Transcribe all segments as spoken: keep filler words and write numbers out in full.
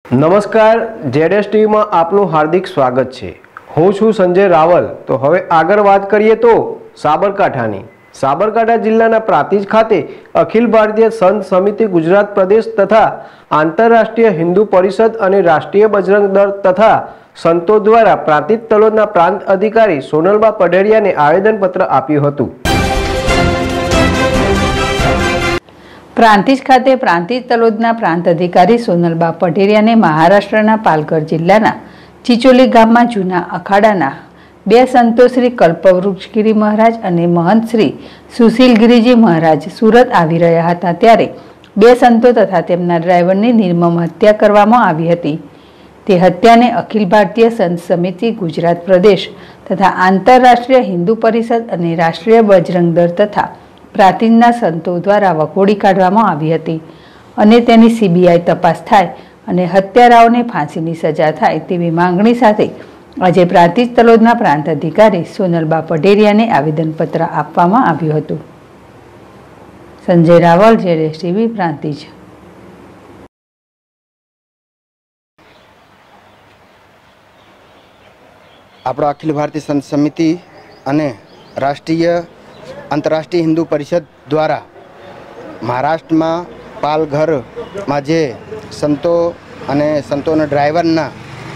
નમસ્કાર, જેડેસ ટીવીમાં આપનું હાર્દિક સ્વાગત છે। હું છું સંજય રાવલ। તો હવે આગળ વાત કરીએ તો સાબરકાંઠાની સાબરકાંઠા જિલ્લાના પ્રાંતિજ ખાતે અખિલ ભારતીય સંત સમિતિ ગુજરાત પ્રદેશ તથા આંતરરાષ્ટ્રીય હિન્દુ પરિષદ અને રાષ્ટ્રીય બજરંગ દળ તથા સંતો દ્વારા પ્રાંતિજ તલોદના પ્રાંત અધિકારી સોનલબા પઢેરિયાને આવેદનપત્ર આપ્યું હતું। પ્રાંતિજ ખાતે પ્રાંતિજ તલોદના પ્રાંત અધિકારી સોનલબા પઢેરિયાને મહારાષ્ટ્રના પાલઘર જિલ્લાના ચિચોલી ગામમાં જૂના અખાડાના બે સંતો શ્રી કલ્પવૃક્ષગીરી મહારાજ અને મહંત શ્રી સુશીલગીરીજી મહારાજ સુરત આવી રહ્યા હતા ત્યારે બે સંતો તથા તેમના ડ્રાઈવરની નિર્મમ હત્યા કરવામાં આવી હતી। તે હત્યાને અખિલ ભારતીય સંત સમિતિ ગુજરાત પ્રદેશ તથા આંતરરાષ્ટ્રીય હિન્દુ પરિષદ અને રાષ્ટ્રીય બજરંગ દળ તથા પ્રાંતિજના સંતો દ્વારા વખોડી કાઢવામાં આવી હતી અને તેની સીબીઆઈ તપાસ થાય અને હત્યારાઓને ફાંસીની સજા થાય તેવી માંગણી સાથે આજે પ્રાંતિજ તલોદના પ્રાંત અધિકારી સોનલબા પઢેરિયાને આવેદનપત્ર આપવામાં આવ્યું હતું। સંજય રાવલ, જેડેસ ટીવી, પ્રાંતિજ। આપણો અખિલ ભારતીય સંત સમિતિ અને રાષ્ટ્રીય આંતરરાષ્ટ્રીય હિન્દુ પરિષદ દ્વારા મહારાષ્ટ્રમાં પાલઘરમાં જે સંતો અને સંતોના ડ્રાઈવરના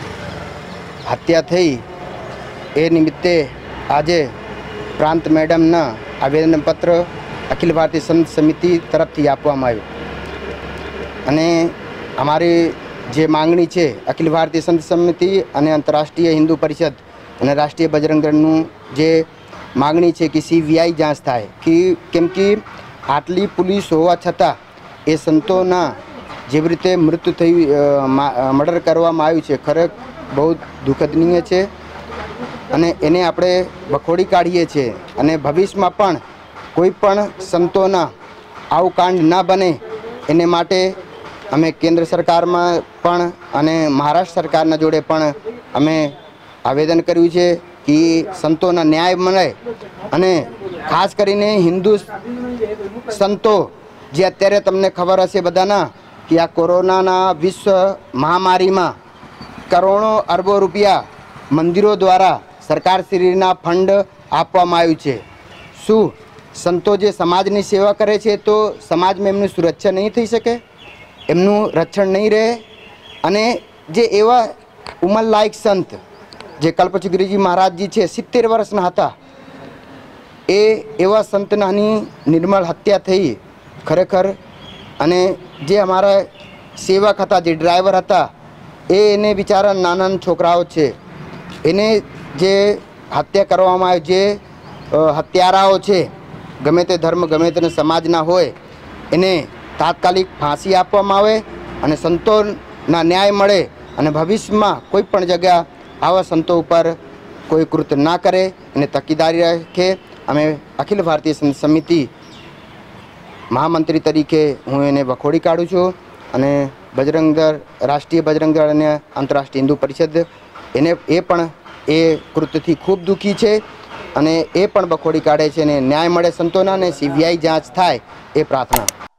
હત્યા થઈ એ નિમિત્તે આજે પ્રાંત મેડમના આવેદનપત્ર અખિલ ભારતીય સંત સમિતિ તરફથી આપવામાં આવ્યું અને અમારી જે માંગણી છે અખિલ ભારતીય સંત સમિતિ અને આંતરરાષ્ટ્રીય હિન્દુ પરિષદ અને રાષ્ટ્રીય બજરંગ દળનું જે માગણી છે કે સીબીઆઈ જાંચ થાય કે કેમ કે આટલી પોલીસ હોવા છતાં એ સંતોના જેવી રીતે મૃત્યુ થઈ મર્ડર કરવામાં આવ્યું છે ખરેખર બહુ દુઃખદનીય છે અને એને આપણે વખોડી કાઢીએ છીએ અને ભવિષ્યમાં પણ કોઈ પણ સંતોના આવું કાંડ ના બને એને માટે અમે કેન્દ્ર સરકારમાં પણ અને મહારાષ્ટ્ર સરકારના જોડે પણ અમે આવેદન કર્યું છે કે સંતોના ન્યાય મળે અને ખાસ કરીને હિન્દુ સંતો જે અત્યારે તમને ખબર હશે બધાના કે આ કોરોનાના વિશ્વ મહામારીમાં કરોડો અરબો રૂપિયા મંદિરો દ્વારા સરકારશ્રીના ફંડ આપવામાં આવ્યું છે। શું સંતો જે સમાજની સેવા કરે છે તો સમાજમાં એમની સુરક્ષા નહીં થઈ શકે, એમનું રક્ષણ નહીં રહે અને જે એવા ઉંમરલાયક સંત જે કલ્પવૃક્ષગીરીજી મહારાજજી છે સિત્તેર વર્ષના હતા એ એવા સંતનાની નિર્મળ હત્યા થઈ ખરેખર અને જે અમારા સેવક હતા જે ડ્રાઈવર હતા એ એને બિચારા નાના છોકરાઓ છે એને જે હત્યા કરવામાં આવે જે હત્યારાઓ છે ગમે તે ધર્મ ગમે તે સમાજના હોય એને તાત્કાલિક ફાંસી આપવામાં આવે અને સંતોના ન્યાય મળે અને ભવિષ્યમાં કોઈ પણ જગ્યા આવા સંતો ઉપર કોઈ કૃત્ય ના કરે એને તકેદારી રાખે। અમે અખિલ ભારતીય સંત સમિતિ મહામંત્રી તરીકે હું એને વખોડી કાઢું છું અને બજરંગ દળ રાષ્ટ્રીય બજરંગ દળ અને આંતરરાષ્ટ્રીય હિન્દુ પરિષદ એને એ પણ એ કૃત્યથી ખૂબ દુઃખી છે અને એ પણ વખોડી કાઢે છે અને ન્યાય મળે સંતોના અને સીબીઆઈ જાંચ થાય એ પ્રાર્થના।